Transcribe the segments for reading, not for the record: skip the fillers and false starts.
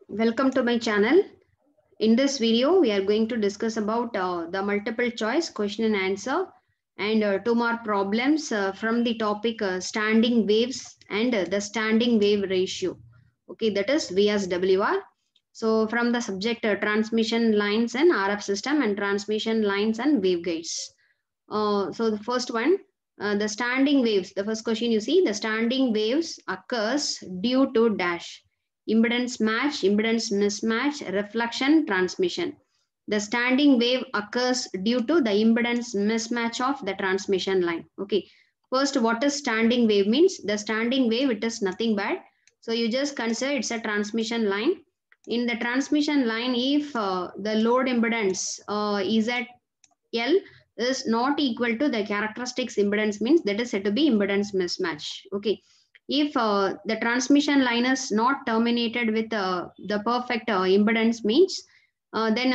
Welcome to my channel. In this video, we are going to discuss about the multiple choice question and answer and two more problems from the topic standing waves and the standing wave ratio. Okay, that is VSWR. So from the subject transmission lines and RF system and transmission lines and waveguides. So the first one, the standing waves. The first question you see, the standing waves occurs due to dash impedance match, impedance mismatch, reflection, transmission. The standing wave occurs due to the impedance mismatch of the transmission line. Okay. First, what is standing wave means? The standing wave, it is nothing but. So you just consider it's a transmission line. In the transmission line, if the load impedance is at L is not equal to the characteristics impedance means that is said to be impedance mismatch. Okay. If the transmission line is not terminated with the perfect impedance means then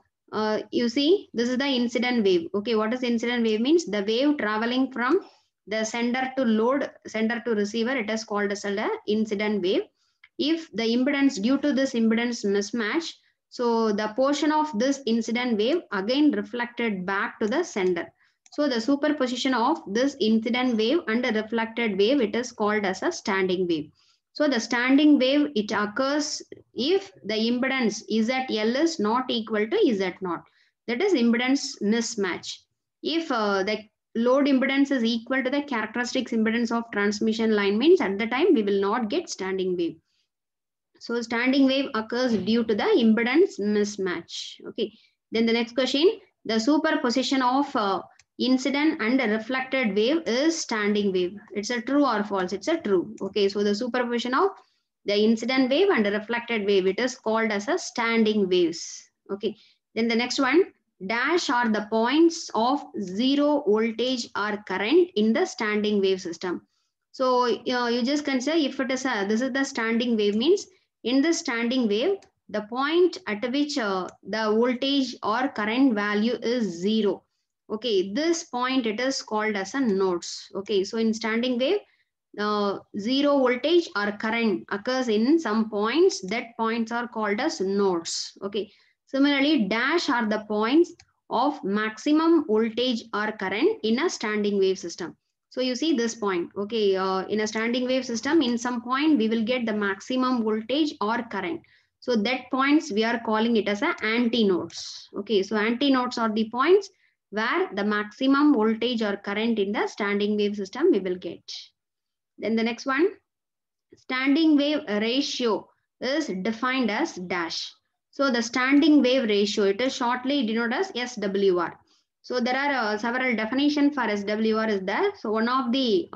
you see this is the incident wave. Okay, what is incident wave means? The wave traveling from the sender to load, sender to receiver, it is called as an incident wave. If the impedance due to this impedance mismatch, so the portion of this incident wave again reflected back to the sender. So the superposition of this incident wave and the reflected wave, it is called as a standing wave. So the standing wave, it occurs if the impedance ZL is not equal to Z0. That is impedance mismatch. If the load impedance is equal to the characteristics impedance of transmission line means at the time we will not get standing wave. So standing wave occurs due to the impedance mismatch. Okay. Then the next question, the superposition of incident and reflected wave is standing wave. It's a true or false? It's a true. Okay. So the superposition of the incident wave and the reflected wave, it is called as a standing waves. Okay. Then the next one, dash are the points of zero voltage or current in the standing wave system. So you just consider if it is this is the standing wave means in the standing wave, the point at which the voltage or current value is zero. Okay, this point it is called as a nodes. Okay, so in standing wave, zero voltage or current occurs in some points. That points are called as nodes. Okay, similarly, dash are the points of maximum voltage or current in a standing wave system. So you see this point, okay, in a standing wave system, in some point, we will get the maximum voltage or current. So that points, we are calling it as a antinodes. Okay, so antinodes are the points where the maximum voltage or current in the standing wave system we will get. Then the next one, standing wave ratio is defined as dash. So the standing wave ratio, it is shortly denoted as SWR. So there are several definitions for SWR is there. So one of the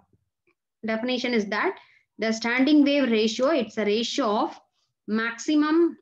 definition is that the standing wave ratio, it's a ratio of maximum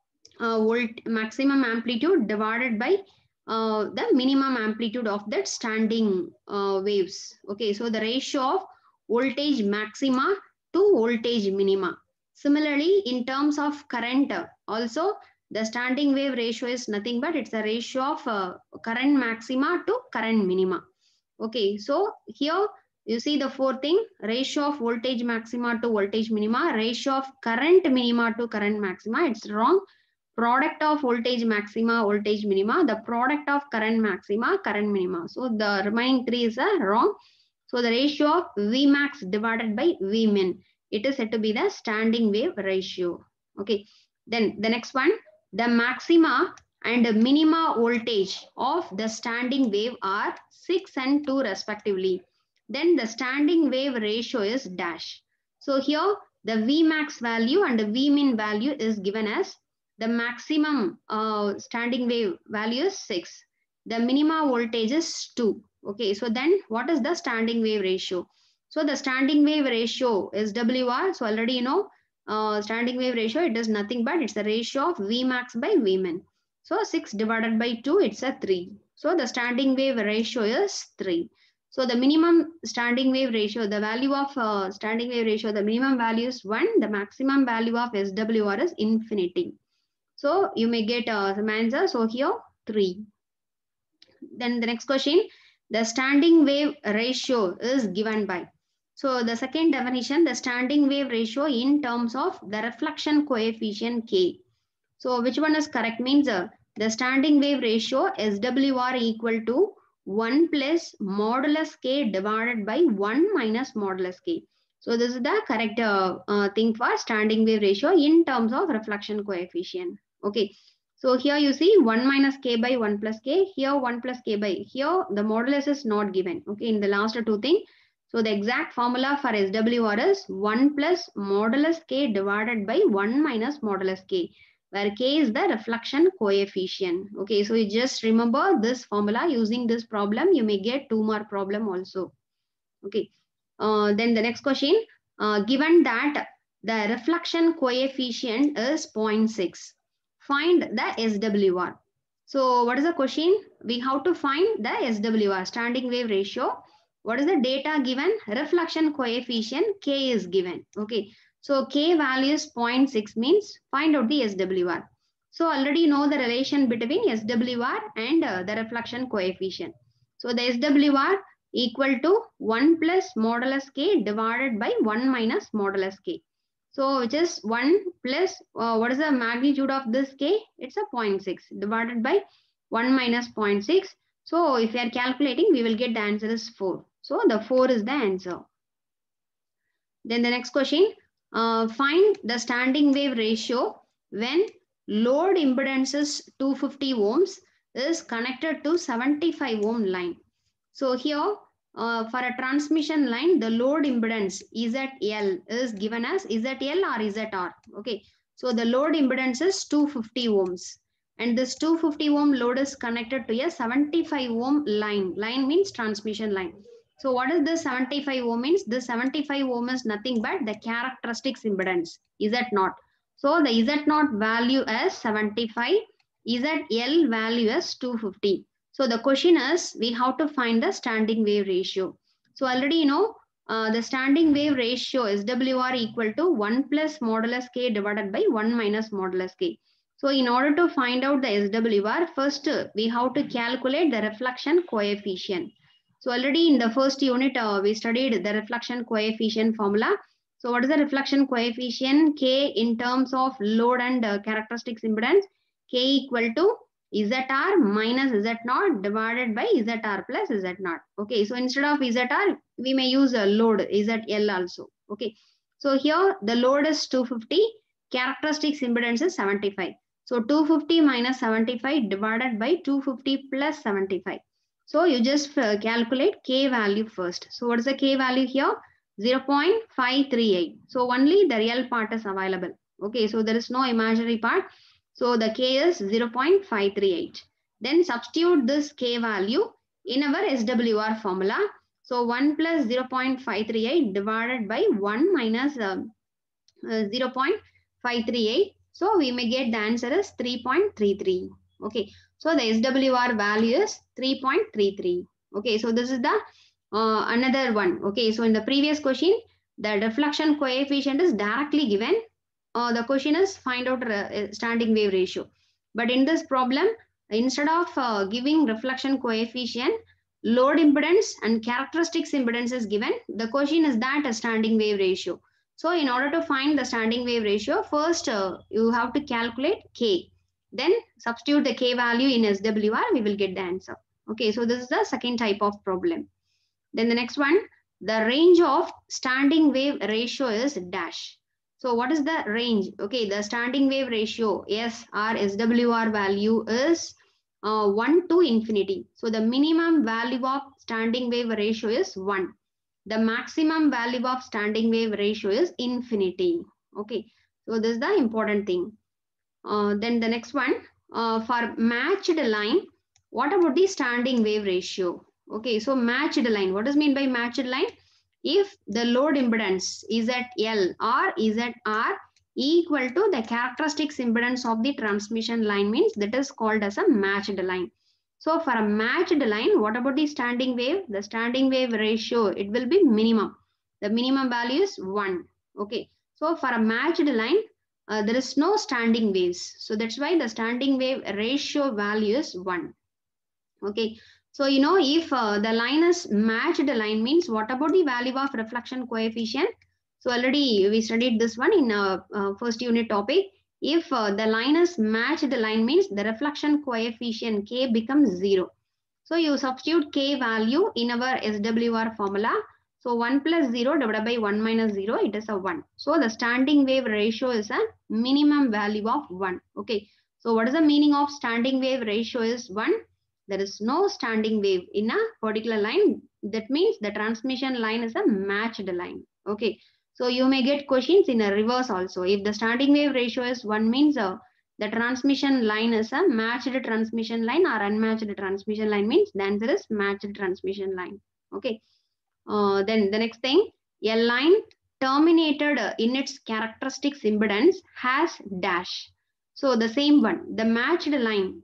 maximum amplitude divided by the minimum amplitude of that standing waves. Okay, so the ratio of voltage maxima to voltage minima. Similarly, in terms of current, also the standing wave ratio is nothing but it's a ratio of current maxima to current minima. Okay, so here you see the fourth thing, ratio of voltage maxima to voltage minima, ratio of current minima to current maxima, it's wrong. Product of voltage maxima, voltage minima, the product of current maxima, current minima. So the remaining three is wrong. So the ratio of Vmax divided by Vmin, it is said to be the standing wave ratio. Okay. Then the next one, the maxima and minima voltage of the standing wave are 6 and 2 respectively. Then the standing wave ratio is dash. So here the Vmax value and the Vmin value is given as the maximum standing wave value is 6. The minima voltage is 2. Okay, so then what is the standing wave ratio? So the standing wave ratio is WR. So already you know standing wave ratio, it is nothing but it's the ratio of Vmax by Vmin. So 6 divided by 2, it's a 3. So the standing wave ratio is 3. So the minimum standing wave ratio, the value of standing wave ratio, the minimum value is 1. The maximum value of SWR is infinity. So you may get some answer. So here 3. Then the next question, the standing wave ratio is given by. So the second definition, the standing wave ratio in terms of the reflection coefficient K. So which one is correct means the standing wave ratio SWR equal to 1 plus modulus K divided by 1 minus modulus K. So this is the correct thing for standing wave ratio in terms of reflection coefficient. Okay. So here you see 1 minus K by 1 plus K. Here 1 plus K by. Here the modulus is not given. Okay. In the last two things. So the exact formula for SWR is 1 plus modulus K divided by 1 minus modulus K, where K is the reflection coefficient. Okay, so you just remember this formula. Using this problem, you may get 2 mark problem also. Okay, then the next question, given that the reflection coefficient is 0.6, find the SWR. So what is the question? We have to find the SWR, standing wave ratio. What is the data given? Reflection coefficient K is given. Okay, so K value is 0.6 means find out the SWR. So already know the relation between SWR and the reflection coefficient. So the SWR equal to 1 plus modulus K divided by 1 minus modulus K. So which is 1 plus, what is the magnitude of this K? It's a 0.6 divided by 1 minus 0.6. So if we are calculating, we will get the answer is 4. So the 4 is the answer. Then the next question, find the standing wave ratio when load impedance is 250 ohms is connected to 75 ohm line. So here for a transmission line, the load impedance ZL is given as ZL or ZR. Okay. So the load impedance is 250 ohms. And this 250 ohm load is connected to a 75 ohm line. Line means transmission line. So what is this 75 ohm means? This 75 ohm is nothing but the characteristics impedance. Z0. So the Z0 value is 75. ZL value is 250. So the question is, we have to find the standing wave ratio. So already you know the standing wave ratio is SWR equal to 1 plus modulus K divided by 1 minus modulus K. So in order to find out the SWR, first we have to calculate the reflection coefficient. So already in the first unit, we studied the reflection coefficient formula. So what is the reflection coefficient? K in terms of load and characteristics impedance. K equal to ZR minus Z0 divided by ZR plus Z0. Okay, so instead of ZR, we may use a load ZL also. Okay, so here the load is 250, characteristics impedance is 75. So 250 minus 75 divided by 250 plus 75. So you just calculate K value first. So what is the K value here? 0.538. So only the real part is available. Okay, so there is no imaginary part. So the K is 0.538. Then substitute this K value in our SWR formula. So 1 plus 0.538 divided by 1 minus 0.538. So we may get the answer is 3.33. Okay. So the SWR value is 3.33. Okay. So this is the another one. Okay. So in the previous question, the reflection coefficient is directly given. The question is find out standing wave ratio. But in this problem, instead of giving reflection coefficient, load impedance and characteristics impedance is given. The question is that a standing wave ratio. So in order to find the standing wave ratio, first you have to calculate K. Then substitute the K value in SWR, we will get the answer. Okay, so this is the second type of problem. Then the next one, the range of standing wave ratio is dash. So what is the range? Okay, the standing wave ratio, S or SWR value is 1 to infinity. So the minimum value of standing wave ratio is 1. The maximum value of standing wave ratio is infinity. Okay, so this is the important thing. Then the next one, for matched line, what about the standing wave ratio? Okay, so matched line, what does mean by matched line? If the load impedance is at L or is at R equal to the characteristics impedance of the transmission line means that is called as a matched line. So for a matched line, what about the standing wave? The standing wave ratio, it will be minimum. The minimum value is 1. Okay. So for a matched line, there is no standing waves. So that's why the standing wave ratio value is 1. Okay. So, you know, if the line is matched line means what about the value of reflection coefficient? So already we studied this one in first unit topic. If the line is matched line means the reflection coefficient K becomes 0. So you substitute K value in our SWR formula. So 1 plus 0 divided by 1 minus 0, it is a 1. So the standing wave ratio is a minimum value of 1. Okay. So what is the meaning of standing wave ratio is 1? There is no standing wave in a particular line. That means the transmission line is a matched line. Okay. So you may get questions in a reverse also. If the standing wave ratio is 1 means the transmission line is a matched transmission line or unmatched transmission line means the answer is matched transmission line. Okay. Then the next thing, a line terminated in its characteristics impedance has dash. So the same one, the matched line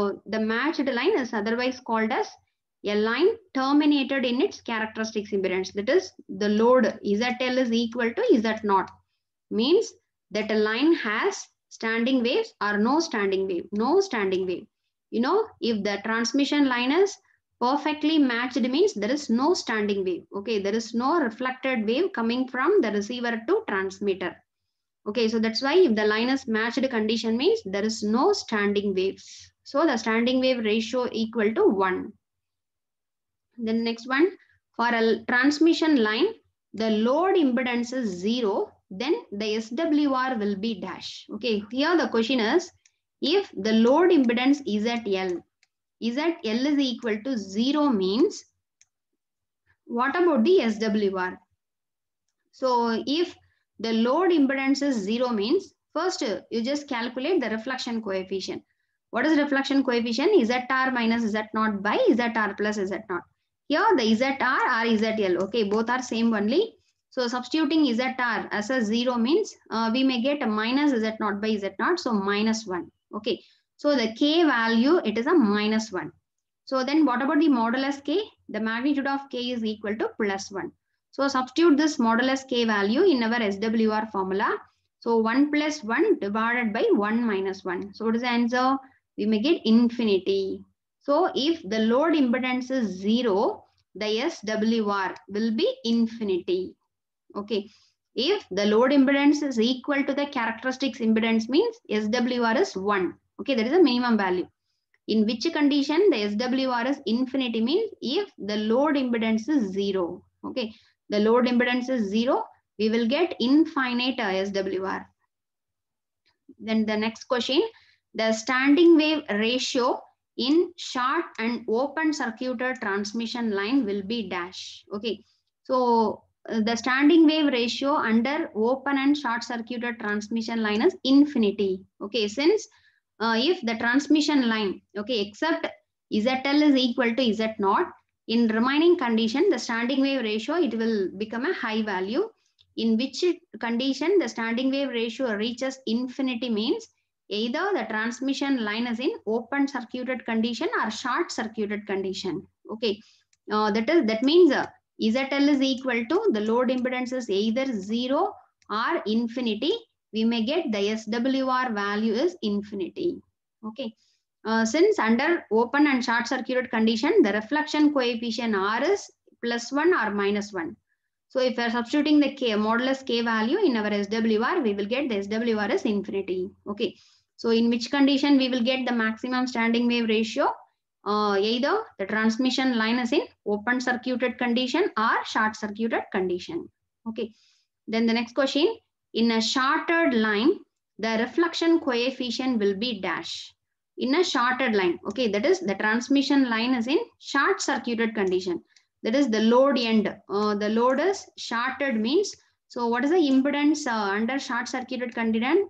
is otherwise called as a line terminated in its characteristics impedance. That is, the load ZL is equal to Z0. Means that a line has standing waves or no standing wave. No standing wave. You know, if the transmission line is perfectly matched means there is no standing wave. Okay, there is no reflected wave coming from the receiver to transmitter. Okay, so that's why if the line is matched condition means there is no standing waves. So the standing wave ratio equal to 1. Then next one, for a transmission line, the load impedance is 0, then the SWR will be dash. Okay, here the question is, if the load impedance is at L is equal to 0 means, what about the SWR? So if the load impedance is 0 means, first you just calculate the reflection coefficient. What is reflection coefficient? ZR minus Z0 by ZR plus Z0. Here the ZR or ZL, okay, both are same only. So substituting ZR as a 0 means we may get a minus Z0 by Z0, so minus 1. Okay, so the K value, it is a minus 1. So then what about the modulus K? The magnitude of K is equal to plus 1. So substitute this modulus K value in our SWR formula. So 1 plus 1 divided by 1 minus 1. So what is the answer? We may get infinity. So if the load impedance is 0, the SWR will be infinity. Okay. If the load impedance is equal to the characteristics impedance means SWR is 1. Okay, that is a minimum value. In which condition the SWR is infinity means if the load impedance is 0. Okay, the load impedance is 0, we will get infinite SWR. Then the next question, the standing wave ratio in short and open circuited transmission line will be dash. Okay, so the standing wave ratio under open and short circuited transmission line is infinity. Okay, since if the transmission line, okay, except ZL is equal to Z0, in remaining condition, the standing wave ratio, it will become a high value. In which condition the standing wave ratio reaches infinity means either the transmission line is in open circuited condition or short circuited condition. Okay, that means ZL is equal to the load impedance is either 0 or infinity. We may get the SWR value is infinity. Okay. Since under open and short circuited condition, the reflection coefficient R is plus 1 or minus 1. So if we are substituting the K, modulus K value in our SWR, we will get the SWR is infinity. Okay. So in which condition we will get the maximum standing wave ratio? Either the transmission line is in open circuited condition or short circuited condition. Okay. Then the next question, in a shorted line, the reflection coefficient will be dash. In a shorted line, okay, that is the transmission line is in short circuited condition. That is the load end. The load is shorted means, so what is the impedance under short circuited condition?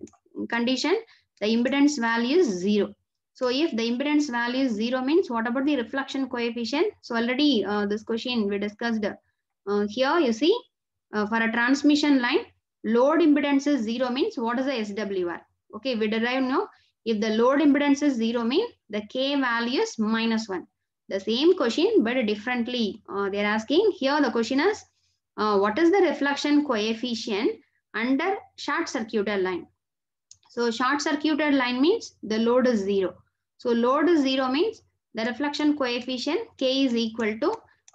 The impedance value is 0. So if the impedance value is 0 means what about the reflection coefficient? So already this question we discussed. Here you see for a transmission line, load impedance is 0 means what is the SWR? Okay, we derive now. If the load impedance is 0 means the K value is minus 1. The same question but differently they are asking. Here the question is what is the reflection coefficient under short circuited line? So short circuited line means the load is 0. So load is 0 means the reflection coefficient K is equal to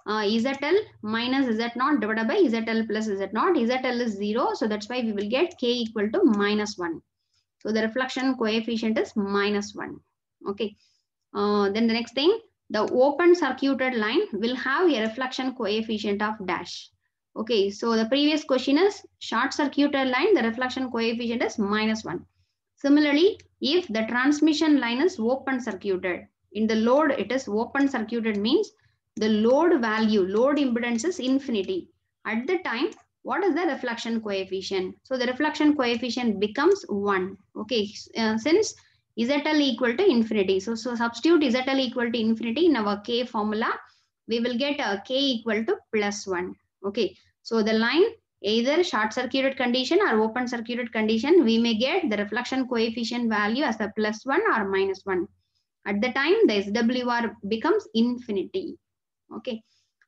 ZL minus Z0 divided by ZL plus Z0. ZL is 0, so that's why we will get K equal to -1. So the reflection coefficient is -1. Okay. Then the next thing, the open circuited line will have a reflection coefficient of dash. Okay, so the previous question is short circuited line, the reflection coefficient is -1. Similarly, if the transmission line is open circuited, in the load it is open circuited means the load value, load impedance is infinity. At the time, what is the reflection coefficient? So the reflection coefficient becomes 1. Okay, since ZL equal to infinity. So substitute ZL equal to infinity in our K formula, we will get a K equal to +1. Okay, so the line either short circuited condition or open circuited condition, we may get the reflection coefficient value as a +1 or -1. At the time, the SWR becomes infinity. Okay.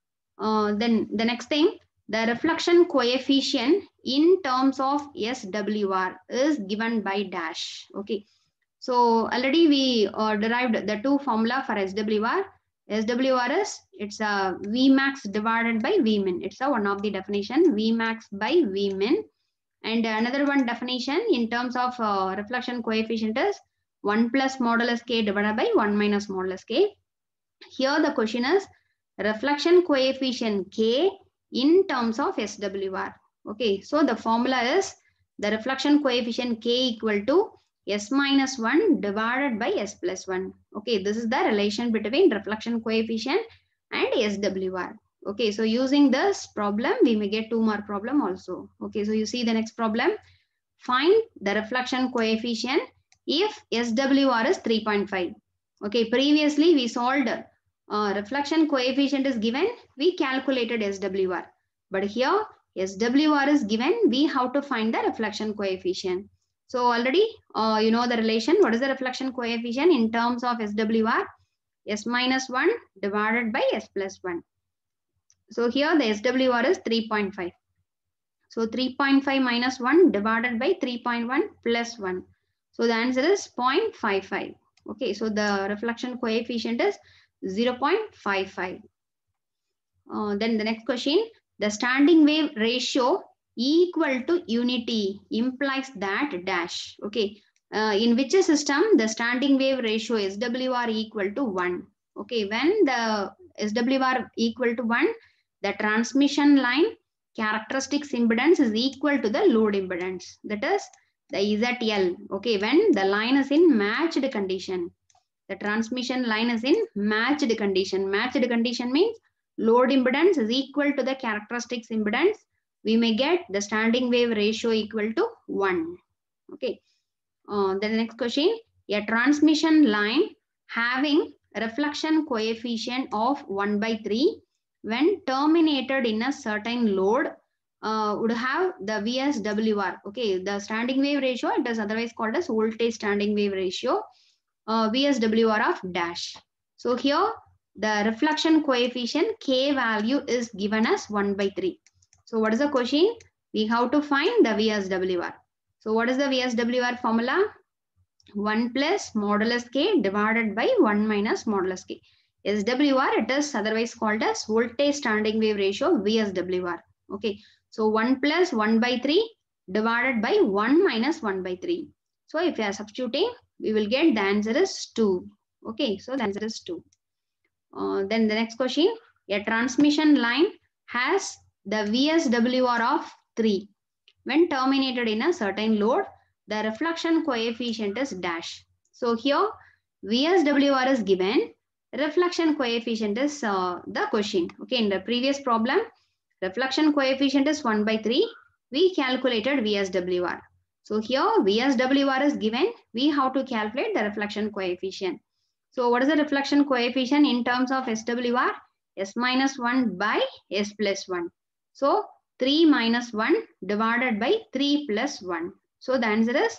Then the next thing, the reflection coefficient in terms of SWR is given by dash. Okay. So already we derived the two formula for SWR. SWR is, it's a Vmax divided by Vmin. It's a one of the definition, Vmax by Vmin. And another one definition in terms of reflection coefficient is 1 plus modulus K divided by 1 minus modulus K. Here the question is reflection coefficient K in terms of SWR. Okay, so the formula is the reflection coefficient K equal to S minus 1 divided by S plus 1. Okay, this is the relation between reflection coefficient and SWR. Okay, so using this problem, we may get two more problem also. Okay, so you see the next problem. Find the reflection coefficient if SWR is 3.5. Okay, previously we solved reflection coefficient is given, we calculated SWR. But here SWR is given, we have to find the reflection coefficient. So already you know the relation. What is the reflection coefficient in terms of SWR? S minus 1 divided by S plus 1. So here the SWR is 3.5. So 3.5 minus 1 divided by 3.1 plus 1. So the answer is 0.55. Okay, so the reflection coefficient is 0.55. Then the next question, the standing wave ratio equal to unity implies that dash. Okay, in which system the standing wave ratio SWR equal to 1. Okay, when the SWR equal to 1, the transmission line characteristics impedance is equal to the load impedance, that is the ZL. Okay, when the line is in matched condition, the transmission line is in matched condition. Matched condition means load impedance is equal to the characteristics impedance. We may get the standing wave ratio equal to 1. Okay. Then the next question, a transmission line having reflection coefficient of 1/3 when terminated in a certain load would have the VSWR. Okay, the standing wave ratio, it is otherwise called as voltage standing wave ratio, VSWR of dash. So here the reflection coefficient K value is given as 1/3. So what is the question? We have to find the VSWR. So what is the VSWR formula? 1 plus modulus K divided by 1 minus modulus K. SWR, it is otherwise called as voltage standing wave ratio, VSWR. Okay, so 1 plus 1/3 divided by 1 minus 1/3. So if you are substituting, we will get the answer is 2. Okay, so the answer is 2. Then the next question, a transmission line has the VSWR of 3. When terminated in a certain load, the reflection coefficient is dash. So here VSWR is given, reflection coefficient is the question. Okay, in the previous problem, reflection coefficient is 1/3. We calculated VSWR. So here VSWR is given, we have to calculate the reflection coefficient. So what is the reflection coefficient in terms of SWR? S minus 1 by S plus 1. So 3 minus 1 divided by 3 plus 1. So the answer is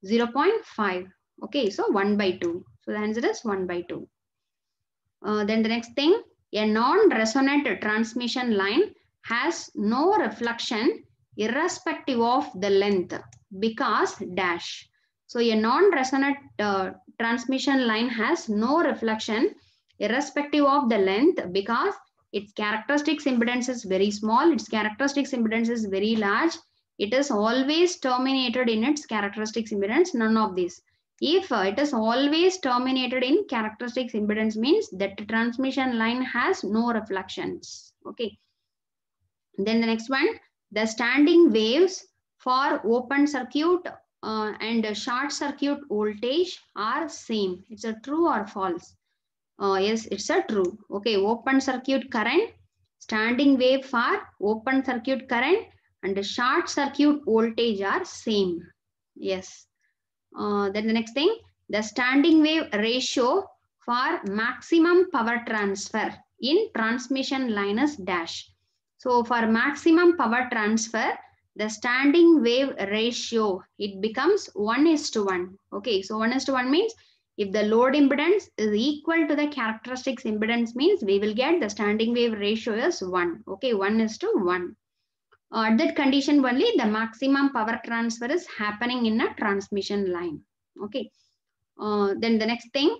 0.5. Okay, so 1/2. So the answer is 1/2. Then the next thing, a non-resonant transmission line has no reflection irrespective of the length because dash. So a non-resonant transmission line has no reflection irrespective of the length, because its characteristics impedance is very small, its characteristics impedance is very large. It is always terminated in its characteristics impedance, none of these. If it is always terminated in characteristics impedance, means that the transmission line has no reflections. Okay. Then the next one, the standing waves for open circuit and short circuit voltage are same. It's a true or false? Yes, it's a true. Okay, open circuit current, standing wave for open circuit current and short circuit voltage are same. Yes. Then the next thing, the standing wave ratio for maximum power transfer in transmission line is dash. So for maximum power transfer, the standing wave ratio, it becomes 1:1. Okay, so 1:1 means if the load impedance is equal to the characteristics impedance, means we will get the standing wave ratio is 1. Okay, 1:1. At that condition only the maximum power transfer is happening in a transmission line. Okay. Then the next thing,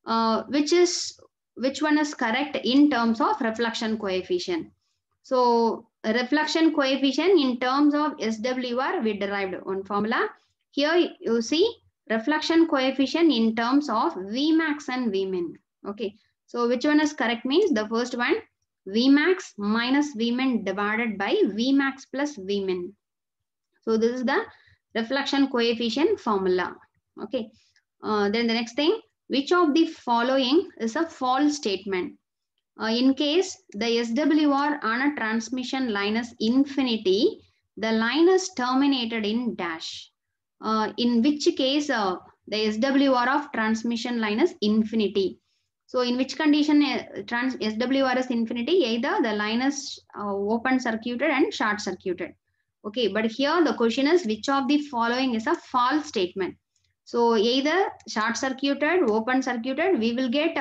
which one is correct in terms of reflection coefficient? So reflection coefficient in terms of SWR, we derived one formula. Here you see reflection coefficient in terms of Vmax and Vmin. Okay. So which one is correct means the first one, Vmax minus Vmin divided by Vmax plus Vmin. So this is the reflection coefficient formula. Okay. Then the next thing, which of the following is a false statement? In case the SWR on a transmission line is infinity, the line is terminated in dash. In which case the SWR of transmission line is infinity. So in which condition SWR is infinity? Either the line is open circuited and short circuited. Okay, but here the question is which of the following is a false statement? So either short circuited, open circuited, we will get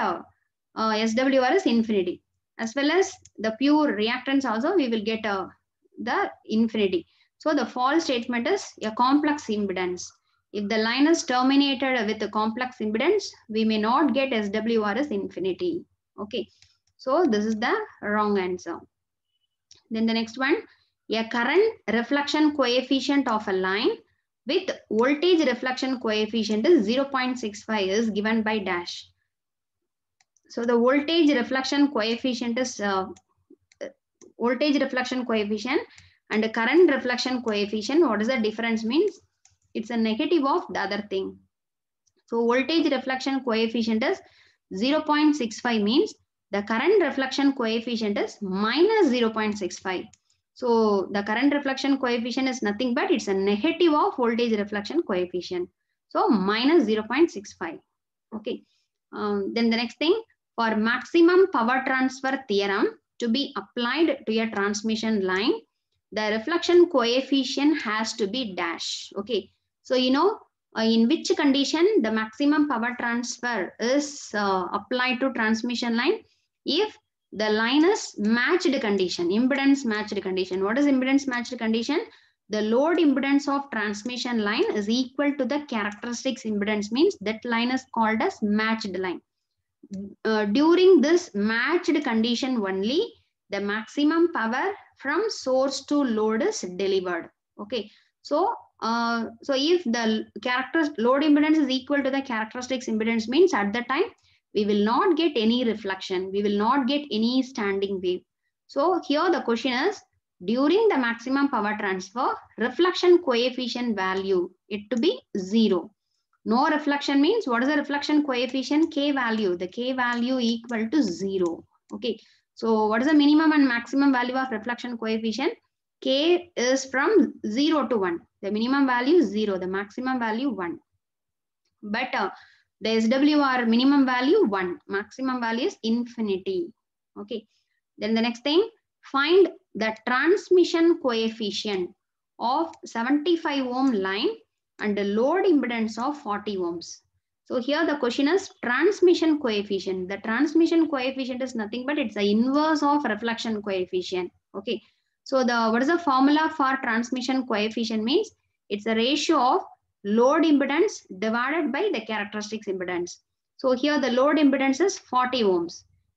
SWR is infinity. As well as the pure reactance also, we will get the infinity. So the false statement is a complex impedance. If the line is terminated with a complex impedance, we may not get SWR as infinity. Okay. So this is the wrong answer. Then the next one, a current reflection coefficient of a line with voltage reflection coefficient is 0.65 is given by dash. So the voltage reflection coefficient is voltage reflection coefficient and the current reflection coefficient. What is the difference means? It's a negative of the other thing. So voltage reflection coefficient is 0.65 means the current reflection coefficient is minus 0.65. So the current reflection coefficient is nothing but it's a negative of voltage reflection coefficient. So minus 0.65. Okay. Then the next thing, for maximum power transfer theorem to be applied to a transmission line, the reflection coefficient has to be dash. Okay. So, you know, in which condition the maximum power transfer is applied to transmission line? If the line is matched condition, impedance matched condition. What is impedance matched condition? The load impedance of transmission line is equal to the characteristics impedance, means that line is called as matched line. During this matched condition only, the maximum power from source to load is delivered. Okay. So, so if the load impedance is equal to the characteristics impedance, means at the time we will not get any reflection. We will not get any standing wave. So here the question is, during the maximum power transfer, reflection coefficient value, it to be 0. No reflection means what is the reflection coefficient? K value. The K value equal to 0. Okay. So what is the minimum and maximum value of reflection coefficient? K is from 0 to 1. The minimum value is 0. The maximum value 1. But the SWR minimum value 1. Maximum value is infinity. Okay. Then the next thing, find the transmission coefficient of 75 ohm line and the load impedance of 40 ohms. So here the question is transmission coefficient. The transmission coefficient is nothing but it's the inverse of reflection coefficient. Okay. So what is the formula for transmission coefficient means? It's a ratio of load impedance divided by the characteristics impedance. So here the load impedance is 40 ohms.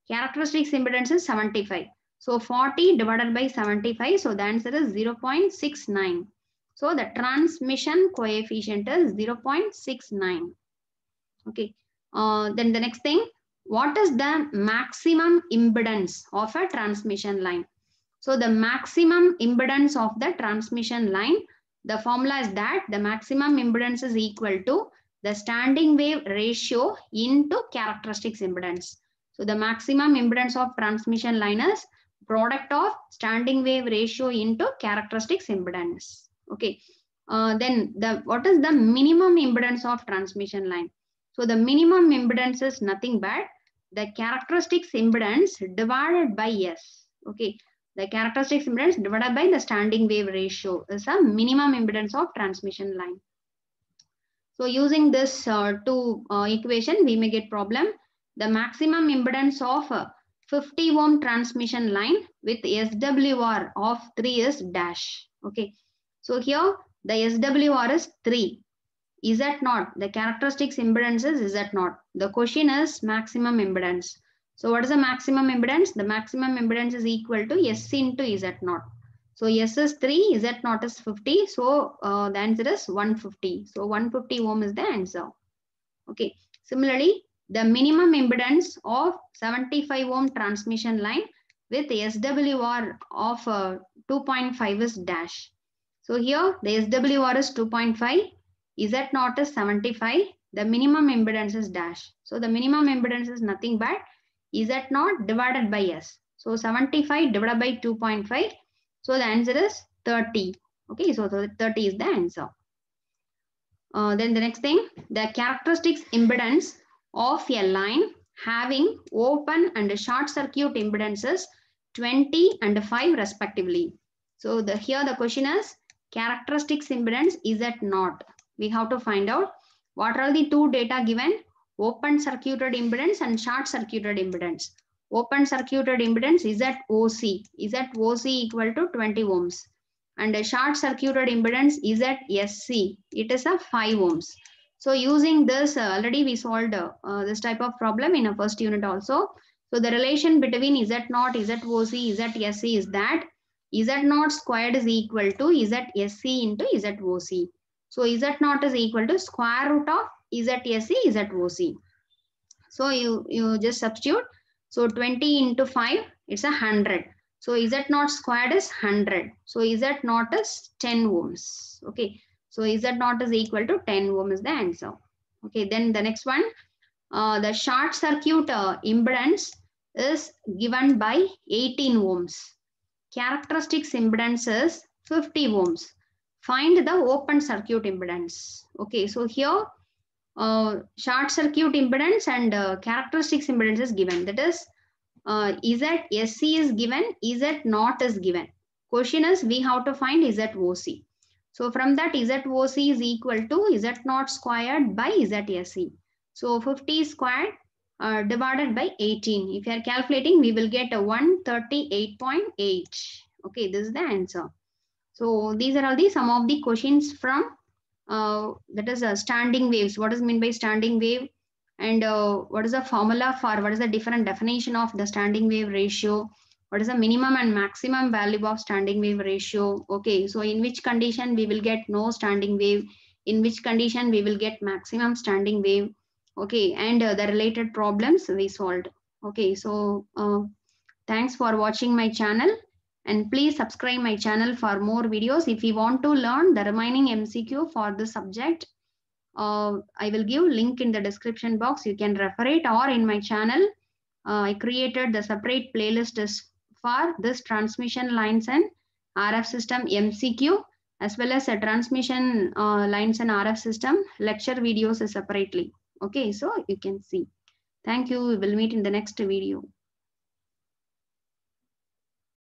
Characteristics impedance is 75. So 40 divided by 75. So the answer is 0.69. So the transmission coefficient is 0.69. Okay. Then the next thing, what is the maximum impedance of a transmission line? So the maximum impedance of the transmission line, the formula is that the maximum impedance is equal to the standing wave ratio into characteristics impedance. So the maximum impedance of transmission line is product of standing wave ratio into characteristics impedance. Okay. Then what is the minimum impedance of transmission line? So the minimum impedance is nothing but the characteristics impedance divided by S. Okay. The characteristics impedance divided by the standing wave ratio is a minimum impedance of transmission line. So using this two equation, we may get problem. The maximum impedance of 50 ohm transmission line with SWR of 3 is dash. Okay. So here the SWR is 3. Is that not? The characteristics impedance is that not? The question is maximum impedance. So what is the maximum impedance? The maximum impedance is equal to S into Z0. So S is 3, Z0 is 50. So the answer is 150. So 150 ohm is the answer. Okay. Similarly, the minimum impedance of 75 ohm transmission line with SWR of 2.5 is dash. So here the SWR is 2.5. Z0 is 75. The minimum impedance is dash. So the minimum impedance is nothing but Z0 divided by S. So 75 divided by 2.5. So the answer is 30. Okay, so 30 is the answer. Then the next thing, the characteristics impedance of a line having open and short circuit impedances 20 and 5 respectively. So here the question is characteristics impedance is at not. We have to find out what are the two data given, open circuited impedance and short circuited impedance. Open circuited impedance is at OC. Is at OC equal to 20 ohms. And a short circuited impedance is at SC. It is a 5 ohms. So using this, already we solved this type of problem in a first unit also. So the relation between Z0, ZOC, ZSC is that Z0 squared is equal to ZSC into ZOC. So Z0 is equal to square root of ZSC, ZOC. So you just substitute. So 20 into 5, it's 100. So Z0 squared is 100. So Z0 is 10 ohms. Okay. So Z0 is equal to 10 ohm is the answer. Okay. Then the next one, the short circuit impedance is given by 18 ohms. Characteristics impedance is 50 ohms. Find the open circuit impedance. Okay. So here short circuit impedance and characteristics impedance is given. That is ZSC is given, Z0 is given. Question is we have to find ZOC. So from that ZOC is equal to Z0 squared by ZSC. So 50 squared divided by 18. If you are calculating, we will get a 138.8. Okay, this is the answer. So these are all the some of the questions from that is standing waves. What is meant by standing wave? And what is the formula for, what is the different definition of the standing wave ratio? What is the minimum and maximum value of standing wave ratio? Okay, so in which condition we will get no standing wave? In which condition we will get maximum standing wave? Okay, and the related problems we solved. Okay, so thanks for watching my channel. And please subscribe my channel for more videos. If you want to learn the remaining MCQ for this subject, I will give link in the description box. You can refer it, or in my channel, I created the separate playlist for this transmission lines and RF system MCQ, as well as a transmission lines and RF system lecture videos separately. Okay, so you can see. Thank you. We will meet in the next video.